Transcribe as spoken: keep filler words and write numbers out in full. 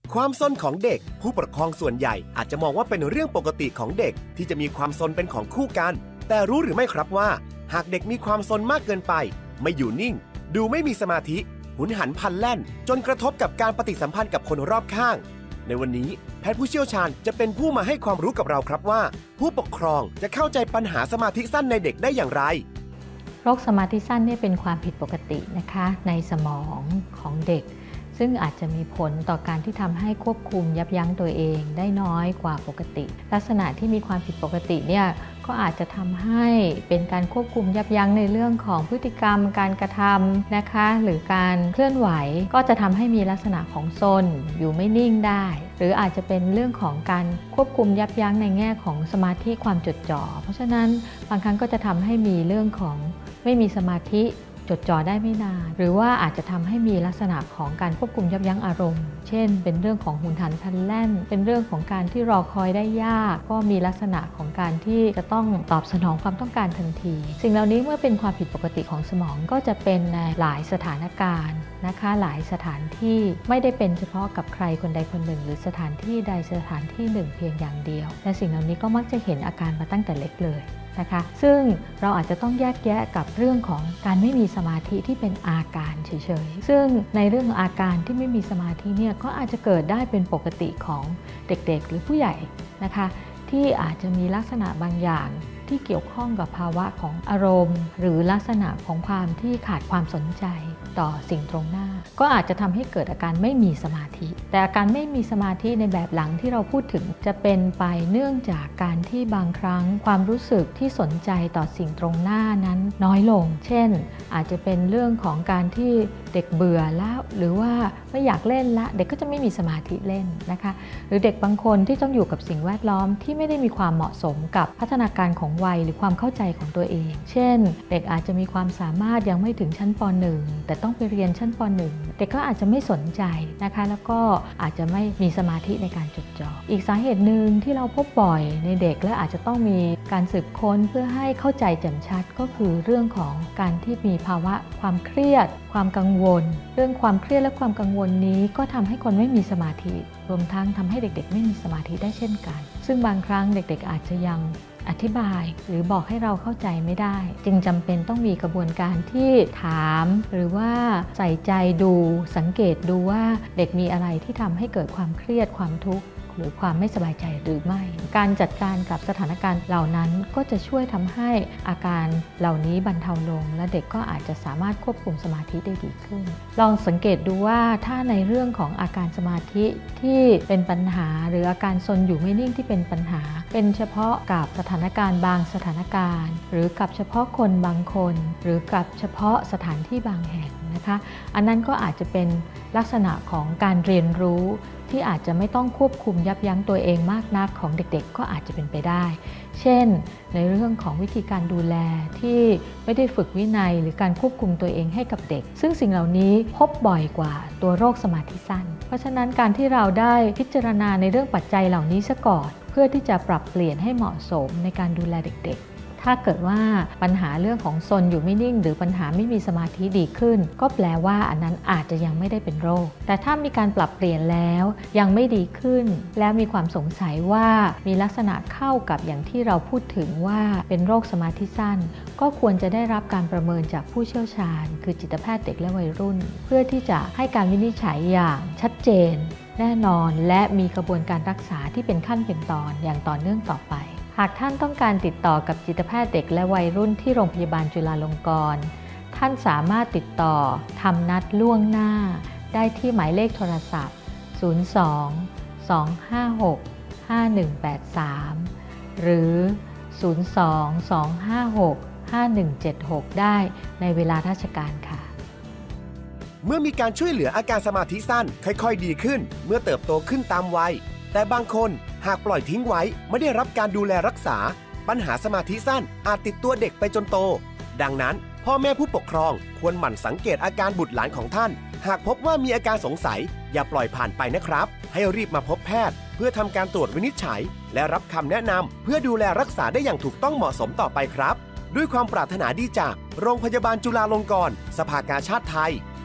ความซนของเด็กผู้ปกครองส่วนใหญ่อาจจะมองว่าเป็นเรื่องปกติของเด็กที่จะมีความซนเป็นของคู่กันแต่รู้หรือไม่ครับว่าหากเด็กมีความซนมากเกินไปไม่อยู่นิ่งดูไม่มีสมาธิหุนหันพลันแล่นจนกระทบกับการปฏิสัมพันธ์กับคนรอบข้างในวันนี้แพทย์ผู้เชี่ยวชาญจะเป็นผู้มาให้ความรู้กับเราครับว่าผู้ปกครองจะเข้าใจปัญหาสมาธิสั้นในเด็กได้อย่างไรโรคสมาธิสั้นเนี่ยเป็นความผิดปกตินะคะในสมองของเด็กซึ่งอาจจะมีผลต่อการที่ทำให้ควบคุมยับยั้งตัวเองได้น้อยกว่าปกติลักษณะที่มีความผิดปกติเนี่ยก็อาจจะทำให้เป็นการควบคุมยับยั้งในเรื่องของพฤติกรรมการกระทำนะคะหรือการเคลื่อนไหวก็จะทำให้มีลักษณะของซนอยู่ไม่นิ่งได้หรืออาจจะเป็นเรื่องของการควบคุมยับยั้งในแง่ของสมาธิความจดจ่อเพราะฉะนั้นบางครั้งก็จะทำให้มีเรื่องของไม่มีสมาธิจดจ่อได้ไม่นานหรือว่าอาจจะทำให้มีลักษณะของการควบคุมยับยั้งอารมณ์เช่นเป็นเรื่องของหุนหันพลันแล่นเป็นเรื่องของการที่รอคอยได้ยากก็มีลักษณะของการที่จะต้องตอบสนองความต้องการทันทีสิ่งเหล่านี้เมื่อเป็นความผิดปกติของสมองก็จะเป็นในหลายสถานการณ์นะคะหลายสถานที่ไม่ได้เป็นเฉพาะกับใครคนใดคนหนึ่งหรือสถานที่ใดสถานที่หนึ่งเพียงอย่างเดียวและสิ่งเหล่านี้ก็มักจะเห็นอาการมาตั้งแต่เล็กเลยนะคะซึ่งเราอาจจะต้องแยกแยะกับเรื่องของการไม่มีสมาธิที่เป็นอาการเฉยๆซึ่งในเรื่องของอาการที่ไม่มีสมาธิเนี่ยก็อาจจะเกิดได้เป็นปกติของเด็กๆหรือผู้ใหญ่นะคะที่อาจจะมีลักษณะบางอย่างที่เกี่ยวข้องกับภาวะของอารมณ์หรือลักษณะของความที่ขาดความสนใจต่อสิ่งตรงหน้าก็อาจจะทำให้เกิดอาการไม่มีสมาธิแต่อาการไม่มีสมาธิในแบบหลังที่เราพูดถึงจะเป็นไปเนื่องจากการที่บางครั้งความรู้สึกที่สนใจต่อสิ่งตรงหน้านั้นน้อยลงเช่นอาจจะเป็นเรื่องของการที่เด็กเบื่อแล้วหรือว่าไม่อยากเล่นละเด็กก็จะไม่มีสมาธิเล่นนะคะหรือเด็กบางคนที่ต้องอยู่กับสิ่งแวดล้อมที่ไม่ได้มีความเหมาะสมกับพัฒนาการของวัยหรือความเข้าใจของตัวเองเช่นเด็กอาจจะมีความสามารถยังไม่ถึงชั้นป หนึ่ง แต่ต้องไปเรียนชั้นป หนึ่ง เด็กก็อาจจะไม่สนใจนะคะแล้วก็อาจจะไม่มีสมาธิในการจดจ่ออีกสาเหตุหนึ่งที่เราพบบ่อยในเด็กและอาจจะต้องมีการสืบค้นเพื่อให้เข้าใจแจ่มชัดก็คือเรื่องของการที่มีภาวะความเครียดความกังวลเรื่องความเครียดและความกังวลนี้ก็ทำให้คนไม่มีสมาธิรวมทั้งทำให้เด็กๆไม่มีสมาธิได้เช่นกันซึ่งบางครั้งเด็กๆอาจจะยังอธิบายหรือบอกให้เราเข้าใจไม่ได้จึงจำเป็นต้องมีกระบวนการที่ถามหรือว่าใส่ใจดูสังเกตดูว่าเด็กมีอะไรที่ทำให้เกิดความเครียดความทุกข์หรือความไม่สบายใจหรือไม่การจัดการกับสถานการณ์เหล่านั้นก็จะช่วยทำให้อาการเหล่านี้บรรเทาลงและเด็กก็อาจจะสามารถควบคุมสมาธิได้ดีขึ้นลองสังเกตดูว่าถ้าในเรื่องของอาการสมาธิที่เป็นปัญหาหรืออาการซนอยู่ไม่นิ่งที่เป็นปัญหาเป็นเฉพาะกับสถานการณ์บางสถานการณ์หรือกับเฉพาะคนบางคนหรือกับเฉพาะสถานที่บางแห่งนะคะอันนั้นก็อาจจะเป็นลักษณะของการเรียนรู้ที่อาจจะไม่ต้องควบคุมยับยั้งตัวเองมากนักของเด็กๆก็อาจจะเป็นไปได้เช่นในเรื่องของวิธีการดูแลที่ไม่ได้ฝึกวินัยหรือการควบคุมตัวเองให้กับเด็กซึ่งสิ่งเหล่านี้พบบ่อยกว่าตัวโรคสมาธิสั้นเพราะฉะนั้นการที่เราได้พิจารณาในเรื่องปัจจัยเหล่านี้ซะก่อนเพื่อที่จะปรับเปลี่ยนให้เหมาะสมในการดูแลเด็กๆถ้าเกิดว่าปัญหาเรื่องของซนอยู่ไม่นิ่งหรือปัญหาไม่มีสมาธิดีขึ้นก็แปลว่าอันนั้นอาจจะยังไม่ได้เป็นโรคแต่ถ้ามีการปรับเปลี่ยนแล้วยังไม่ดีขึ้นแล้วมีความสงสัยว่ามีลักษณะเข้ากับอย่างที่เราพูดถึงว่าเป็นโรคสมาธิสั้นก็ควรจะได้รับการประเมินจากผู้เชี่ยวชาญคือจิตแพทย์เด็กและวัยรุ่นเพื่อที่จะให้การวินิจฉัยอย่างชัดเจนแน่นอนและมีกระบวนการรักษาที่เป็นขั้นเป็นตอนอย่างต่อเนื่องต่อไปหากท่านต้องการติดต่อกับจิตแพทย์เด็กและวัยรุ่นที่โรงพยาบาลจุฬาลงกรณ์ท่านสามารถติดต่อทำนัดล่วงหน้าได้ที่หมายเลขโทรศัพท์ศูนย์ สอง สอง ห้า หก ห้า หนึ่ง แปด สามหรือศูนย์ สอง สอง ห้า หก ห้า หนึ่ง เจ็ด หกได้ในเวลาราชการค่ะเมื่อมีการช่วยเหลืออาการสมาธิสั้นค่อยๆดีขึ้นเมื่อเติบโตขึ้นตามวัยแต่บางคนหากปล่อยทิ้งไว้ไม่ได้รับการดูแลรักษาปัญหาสมาธิสั้นอาจติดตัวเด็กไปจนโตดังนั้นพ่อแม่ผู้ปกครองควรหมั่นสังเกตอาการบุตรหลานของท่านหากพบว่ามีอาการสงสัยอย่าปล่อยผ่านไปนะครับให้รีบมาพบแพทย์เพื่อทำการตรวจวินิจฉัยและรับคำแนะนำเพื่อดูแลรักษาได้อย่างถูกต้องเหมาะสมต่อไปครับด้วยความปรารถนาดีจากโรงพยาบาลจุฬาลงกรณ์สภากาชาดไทย